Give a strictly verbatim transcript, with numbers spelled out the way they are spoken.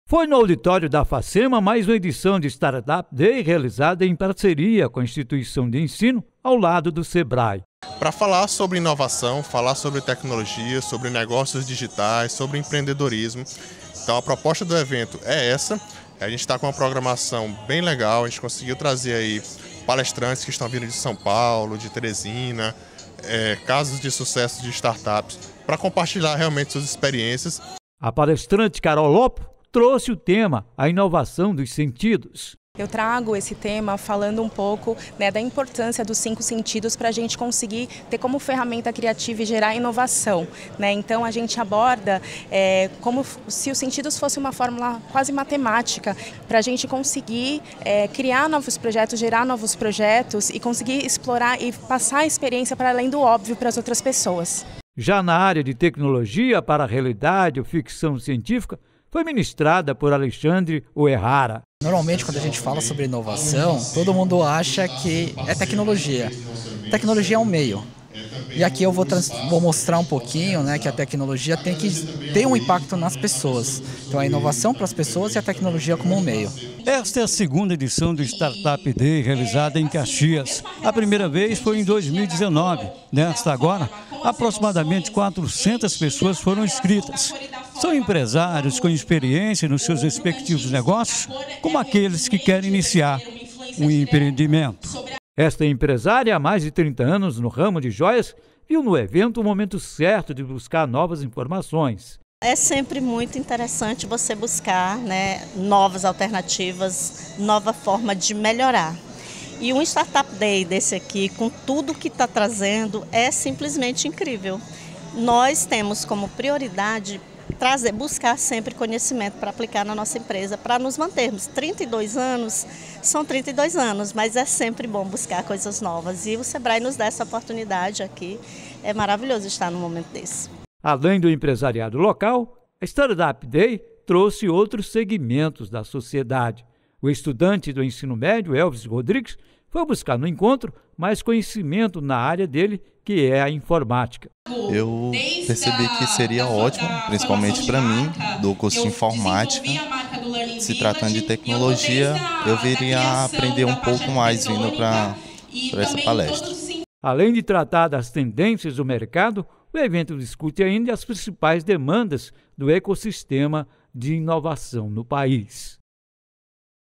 Foi no auditório da Facema mais uma edição de Startup Day realizada em parceria com a instituição de ensino ao lado do Sebrae. Para falar sobre inovação, falar sobre tecnologia, sobre negócios digitais, sobre empreendedorismo. Então a proposta do evento é essa. A gente está com uma programação bem legal, a gente conseguiu trazer aí palestrantes que estão vindo de São Paulo, de Teresina, é, casos de sucesso de startups, para compartilhar realmente suas experiências. A palestrante Carol Lopo trouxe o tema, a inovação dos sentidos. Eu trago esse tema falando um pouco, né, da importância dos cinco sentidos para a gente conseguir ter como ferramenta criativa e gerar inovação, né? Então a gente aborda é, como se os sentidos fosse uma fórmula quase matemática para a gente conseguir é, criar novos projetos, gerar novos projetos e conseguir explorar e passar a experiência para além do óbvio para as outras pessoas. Já na área de tecnologia para a realidade ou ficção científica, foi ministrada por Alexandre Uehara. Normalmente, quando a gente fala sobre inovação, todo mundo acha que é tecnologia. Tecnologia é um meio. E aqui eu vou, trans... vou mostrar um pouquinho, né, que a tecnologia tem que ter um impacto nas pessoas. Então, a inovação para as pessoas e a tecnologia como um meio. Esta é a segunda edição do Startup Day realizada em Caxias. A primeira vez foi em dois mil e dezenove. Nesta agora, aproximadamente quatrocentas pessoas foram inscritas. São empresários com experiência nos seus respectivos negócios, como aqueles que querem iniciar um empreendimento. Esta empresária, há mais de trinta anos no ramo de joias, viu no evento o momento certo de buscar novas informações. É sempre muito interessante você buscar, né, novas alternativas, nova forma de melhorar. E um Startup Day desse aqui, com tudo que está trazendo, é simplesmente incrível. Nós temos como prioridade trazer, buscar sempre conhecimento para aplicar na nossa empresa, para nos mantermos. trinta e dois anos, são trinta e dois anos, mas é sempre bom buscar coisas novas. E o Sebrae nos dá essa oportunidade aqui. É maravilhoso estar num momento desse. Além do empresariado local, a Startup Day trouxe outros segmentos da sociedade. O estudante do ensino médio, Elvis Rodrigues, foi buscar no encontro mais conhecimento na área dele, que é a informática. Eu percebi que seria ótimo, principalmente para mim, do curso de informática. Se tratando de tecnologia, eu viria aprender um pouco mais vindo para essa palestra. Além de tratar das tendências do mercado, o evento discute ainda as principais demandas do ecossistema de inovação no país.